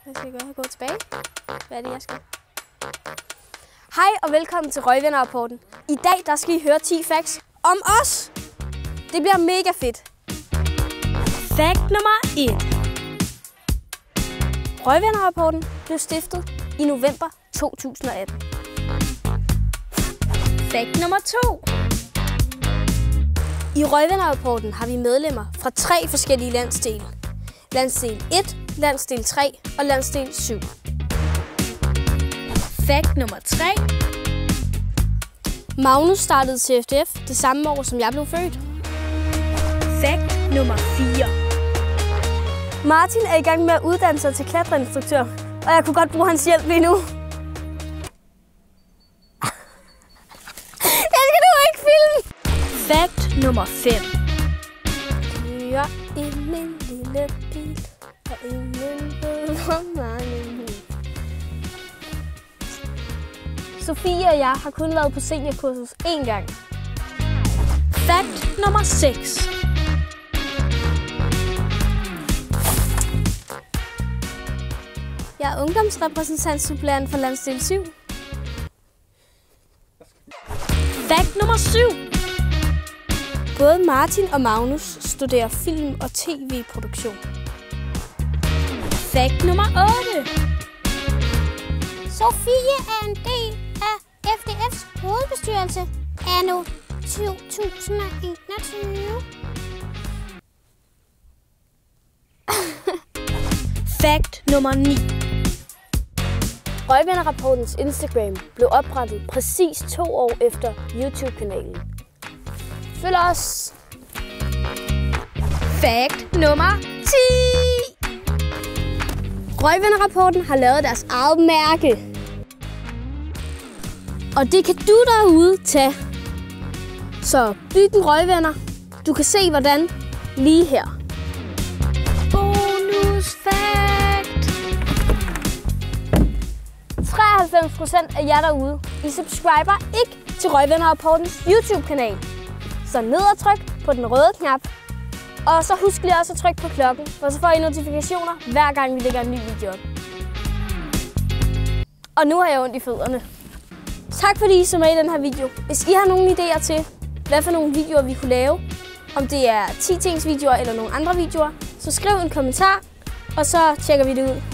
Hvad skal jeg gøre? Gå tilbage. Hvad er det, jeg skal? Hej og velkommen til Røgvenner-rapporten. I dag der skal I høre 10 facts om os. Det bliver mega fedt. Fact nummer 1. Røgvenner-rapporten blev stiftet i november 2018. Fact nummer 2. I Røgvenner-rapporten har vi medlemmer fra 3 forskellige landsdele. Landsdel 1, landsdel 3 og landsdel 7. Fact nummer 3. Magnus startede CFDF det samme år, som jeg blev født. Fact nummer 4. Martin er i gang med at uddanne sig til klatreinstruktør, og jeg kunne godt bruge hans hjælp lige nu. Jeg skal nu ikke filme! Fact nummer 5. Kører i min lille bil, og ingen ved, hvor mange mil. Sofie og jeg har kun været på seniorkursus 1 gang. Fact nummer 6. Jeg er ungdomsrepræsentantsuppleant for landsdel 7. Fact nummer 7. Både Martin og Magnus studerer film- og tv-produktion. Fact nummer 8. Sofie er en del af FDF's hovedbestyrelse anno 2021. Fact nummer 9. Røgvenner-rapportens Instagram blev oprettet præcis 2 år efter YouTube-kanalen. Følg os! Fact nummer 10. Røgvenner-rapporten har lavet deres eget mærke. Og det kan du derude tage. Så byg en røgvenner. Du kan se hvordan lige her. Bonus fact. 93% af jer derude, I subscriber ikke til Røgvenner-rapportens YouTube-kanal. Så ned og tryk på den røde knap. Og så husk lige også at trykke på klokken, for så får I notifikationer, hver gang vi lægger en ny video op. Og nu har jeg ondt i fødderne. Tak fordi I så med i den her video. Hvis I har nogle idéer til, hvad for nogle videoer vi kunne lave, om det er 10 tings videoer eller nogle andre videoer, så skriv en kommentar, og så tjekker vi det ud.